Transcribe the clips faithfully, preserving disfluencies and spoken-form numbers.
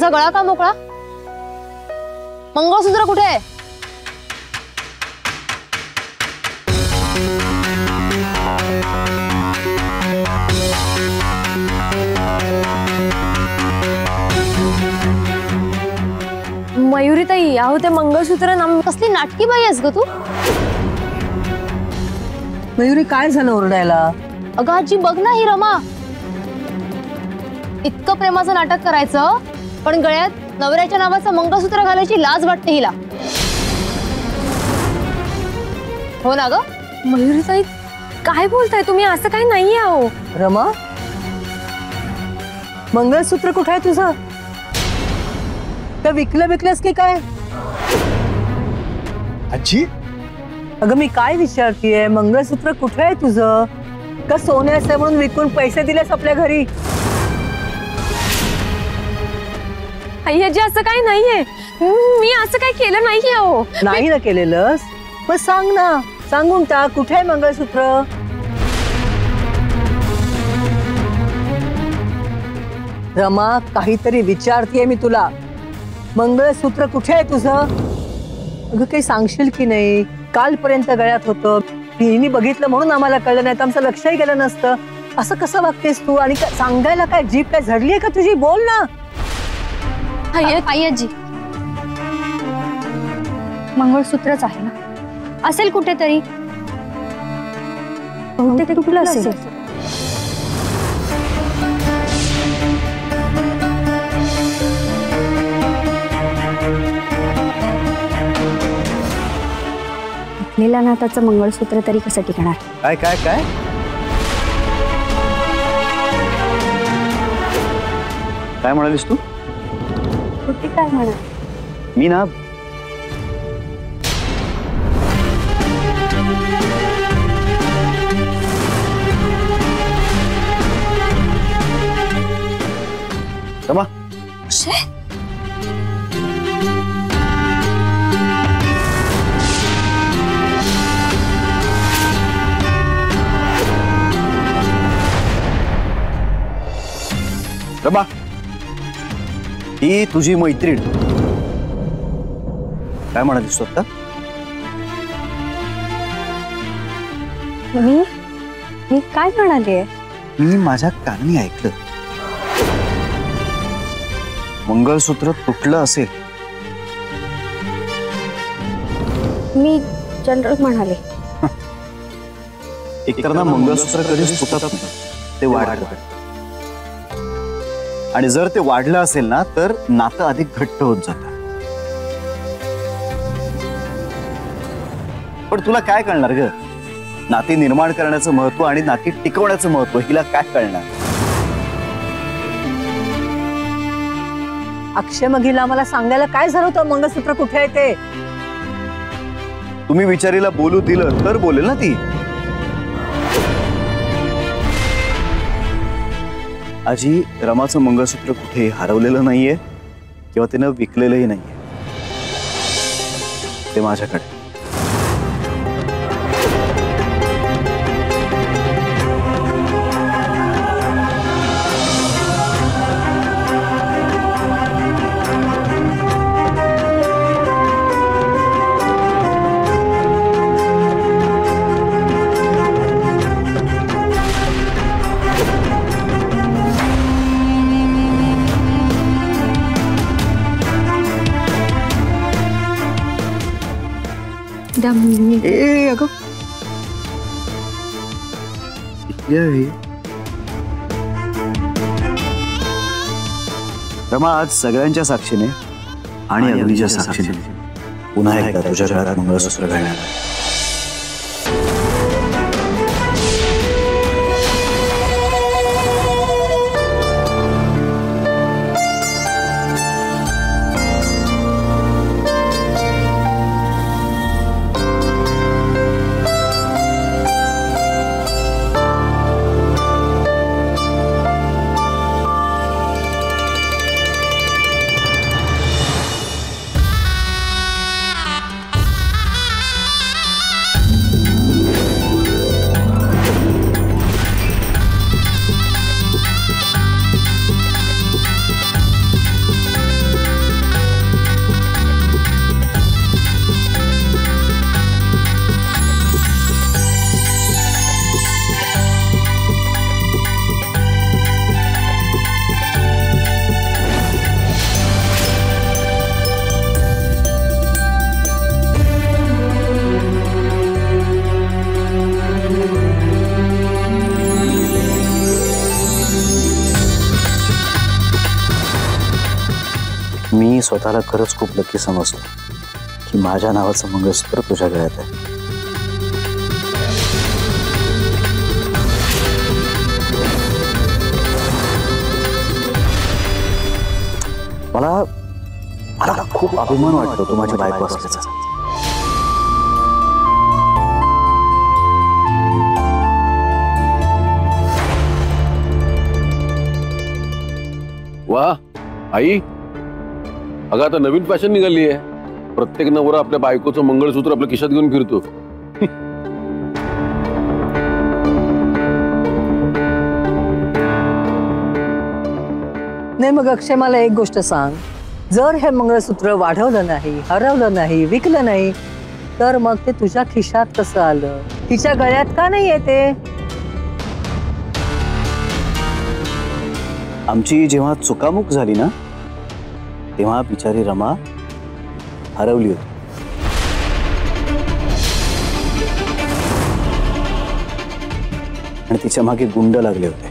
तुझा गळा का मोकळा? मंगळसूत्र कुठे आहे? मयुरीताई, अहो ते मंगळसूत्र नम कसली नाटकी बाई आहेस ग तू? मयुरी काय झालं ओरडायला? अगं आजी बघ ना, ही रमा इतकं प्रेमाचं नाटक करायचं पण गळ्यात नवऱ्याच्या नावाचं मंगळसूत्र घालायची लाज वाटते हिला. हो ना ग? मयुरीताई काय बोलताय तुम्ही? असं काही नाहीये अहो. रमा, मंगळसूत्र कुठे आहे तुझं? का विकलं विकलंस की काय? आजी, अगं मी काय विचारतीये, मंगळसूत्र कुठे आहे तुझं? का सोन्याचं म्हणून विकून पैसे दिलेस आपल्या घरी? आई आजी असं काही नाहीये, मी असं काही केलं नाहीये अहो. नाही ना केलेलंस? मग सांग ना, सांगून टाक कुठे आहे मंगळसूत्र? रमा, काहीतरी विचारतीये मी तुला. मंगळसूत्र कुठे आहे तुझं? अगं काही सांगशील की नाही? कालपर्यंत गळ्यात होतं, तिने बघितलं म्हणून आम्हाला कळलं, नाही तर आमचं लक्षही गेलं नसतं. असं कसं वागतेस तू? आणि सांगायला काय जीभ काय झडलीये का तुझी? बोल ना. आई आजी, मंगळसूत्रच आहे ना, असेल कुठेतरी. बहुतेक तुटलं असेल. तुटलेल्या नाताचं मंगळसूत्र तरी कसं टिकणार? काय काय काय काय म्हणालीस तू? कुठे काय म्हणा? मी ना रमा, रमा, ही तुझी मैत्रीण. काय म्हणालीस तू आता? मी मी काय म्हणाले? मी माझ्या कानी ऐकलं, मंगळसूत्र तुटलं असेल. मी जनरल म्हणाले. एकतर ना मंगळसूत्र कधीच तुटत नाही, ते वाढतं. आणि जर ते वाढलं असेल ना तर नातं अधिक घट्ट होत जातं. पण तुला काय कळणार ग? नाती निर्माण करण्याचं महत्व आणि नाती टिकवण्याचं महत्व हिला काय कळणार? अक्षय, मग हिला आम्हाला सांगायला काय झालं होतं मंगळसूत्र कुठे आहे ते? तुम्ही विचारीला बोलू दिलं तर बोलेल ना ती. आजी, रमाचं मंगळसूत्र कुठे हरवलेलं नाहीये किंवा तिनं विकलेलंही नाहीये, ते माझ्याकडे. ए अगं, रमा, आज सगळ्यांच्या साक्षीने आणि अग्नीच्या साक्षीने पुन्हा एकदा तुझ्या घरात मंगळसूत्र घालण्यात. स्वतःला खरंच खूप लकी समजतो की माझ्या नावाचं मंगळसूत्र तुझ्या गळ्यात आहे. मला मला खूप अभिमान वाटतो तू माझी बायको असल्याचा. वा आई, अगं आता नवीन फॅशन निघाली आहे. प्रत्येक नवरा आपल्या बायकोचं मंगळसूत्र आपल्या खिशात घेऊन फिरतो. नाही मग अक्षय, मला एक गोष्ट सांग, जर हे मंगळसूत्र वाढवलं नाही, हरवलं नाही, विकलं नाही, तर मग ते तुझ्या खिशात कसं आलं? तिच्या गळ्यात का नाही येते? आमची जेव्हा चुकामुक झाली ना, तेव्हा बिचारी रमा हरवली होती. आणि तिच्या मागे गुंड लागले होते.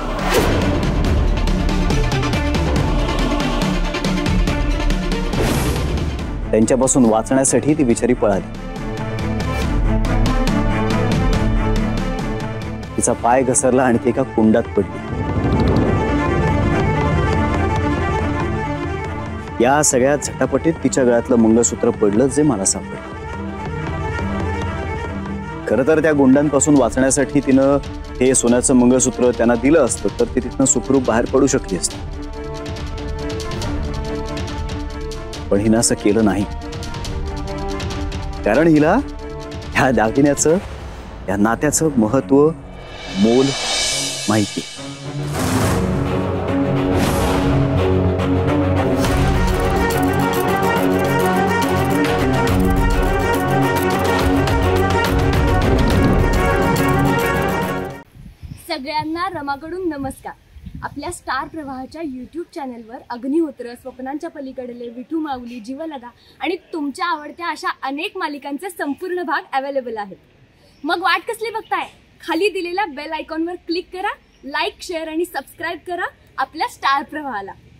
त्यांच्यापासून वाचण्यासाठी ती बिचारी पळाली. तिचा पाय घसरला आणि ती एका कुंडात पडली. या सगळ्या झटापटीत तिच्या गळ्यातलं मंगळसूत्र पडलं, जे मला सापडलं. खरं तर त्या गुंडांपासून वाचण्यासाठी तिनं हे सोन्याचं मंगळसूत्र त्यांना दिलं असतं तर ती तिथनं सुखरूप बाहेर पडू शकली असती. पण हिनं असं केलं नाही, कारण हिला ह्या दागिन्याचं, या नात्याचं महत्व, मोल माहिती. सगळ्यांना रमाकडून नमस्कार. आपल्या स्टार प्रवाहाच्या यूट्यूब चॅनलवर अग्निहोत्र, स्वप्नांच्या पलीकडले, विठू माऊली, जीवलगा आणि तुमच्या आवडत्या अशा अनेक मालिकांचे संपूर्ण भाग अवेलेबल आहेत. मग वाट कसली बघताय? खाली दिलेल्या बेल आयकॉनवर क्लिक करा, लाईक, शेअर आणि सबस्क्राईब करा आपल्या स्टार प्रवाहाला.